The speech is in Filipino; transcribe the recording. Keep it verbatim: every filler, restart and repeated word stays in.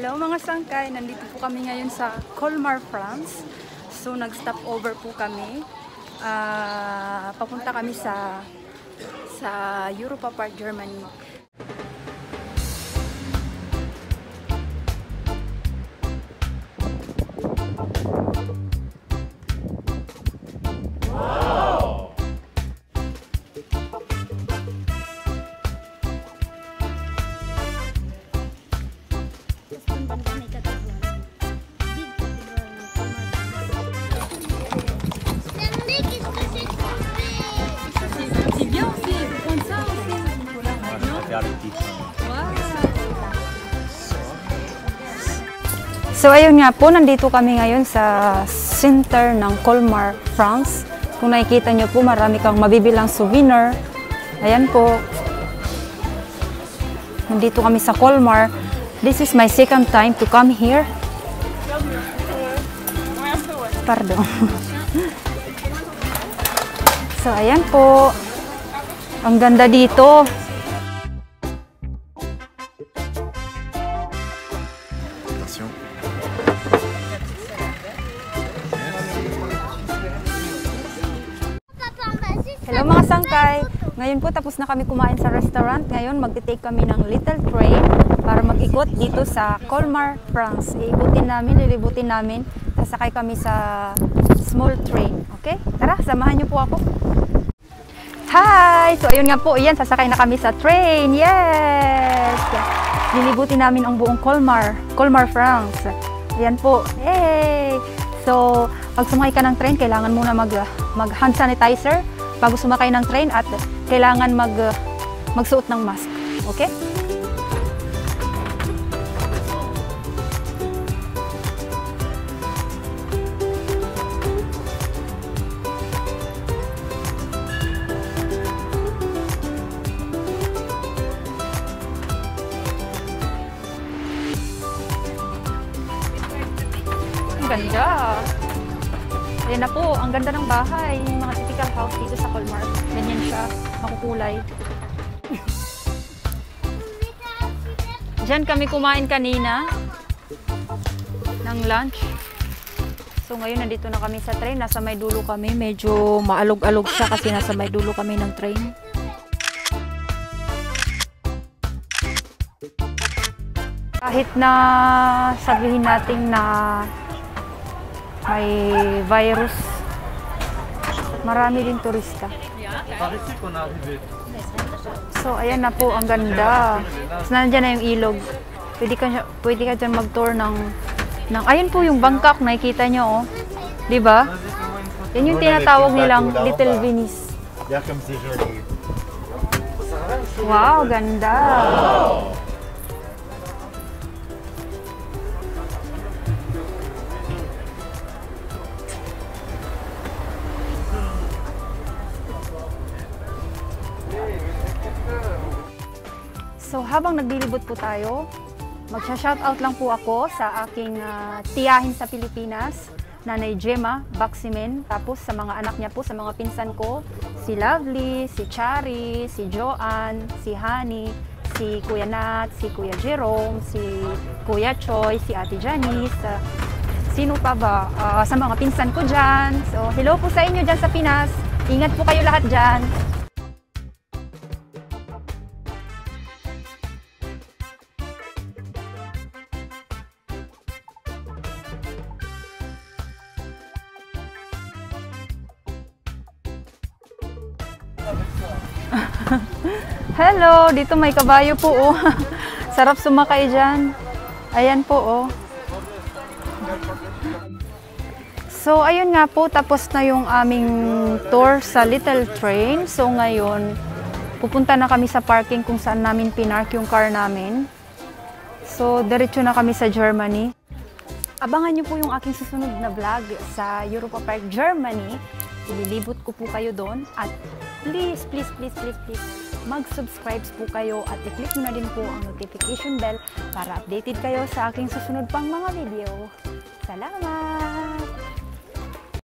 Hello mga sangkay, nandito po kami ngayon sa Colmar, France. So nag-stop over po kami. Uh, papunta kami sa sa Europa Park, Germany. So ayun nga po, nandito kami ngayon sa center ng Colmar, France. Kung nakikita nyo po, marami kang mabibilang souvenir. Ayan po. Nandito kami sa Colmar. This is my second time to come here. Pardon. So ayan po. Ang ganda dito. Hello mga sangkay! Ngayon po tapos na kami kumain sa restaurant. Ngayon magti-take kami ng little train para mag-ikot dito sa Colmar, France. Iikutin namin, lilibutin namin. Sasakay kami sa small train. Okay? Tara, samahan niyo po ako. Hi! So ayun nga po, iyan, sasakay na kami sa train. Yes! Lilibutin namin ang buong Colmar, Colmar, France. Ayan po. Hey! So, pag sumakay ka ng train, kailangan muna mag, mag hand sanitizer bago sumakay ng train at kailangan mag, magsuot ng mask. Okay? Ang ganda! Ayan na po, ang ganda ng bahay. Yung mga typical house dito sa Colmar. Ganyan siya, makukulay. Diyan kami kumain kanina ng lunch. So ngayon nandito na kami sa train. Nasa may dulo kami. Medyo maalog-alog siya kasi nasa may dulo kami ng train. Kahit na sabihin natin na may virus, marami din turista. So ayan na po, ang ganda. So, nandiyan na yung ilog. Pwede ka, pwede ka dyan mag-tour ng, ng ayun po yung Bangkok, nakikita nyo, oh. Diba? Yan yung tinatawag nilang Little Venice. Wow, ganda. So habang naglilibot po tayo, magsha-shoutout lang po ako sa aking uh, tiyahin sa Pilipinas, Nanay Gemma Baximen, tapos sa mga anak niya po, sa mga pinsan ko, si Lovely, si Chari, si Joanne, si Honey, si Kuya Nat, si Kuya Jerome, si Kuya Choi, si Ate Janice, uh, sino pa ba? Uh, sa mga pinsan ko dyan. So hello po sa inyo dyan sa Pinas. Ingat po kayo lahat dyan. Hello, dito may kabayo po, oh. Sarap sumakay dyan. Ayan po, oh. So, ayun nga po, tapos na yung aming tour sa Little Train. So, ngayon, pupunta na kami sa parking kung saan namin pinark yung car namin. So, diretso na kami sa Germany. Abangan nyo po yung aking susunod na vlog sa Europa Park, Germany. Ililibot ko po kayo doon at please, please, please, please, please, mag-subscribe po kayo at i-click nyo na din po ang notification bell para updated kayo sa aking susunod pang mga video. Salamat!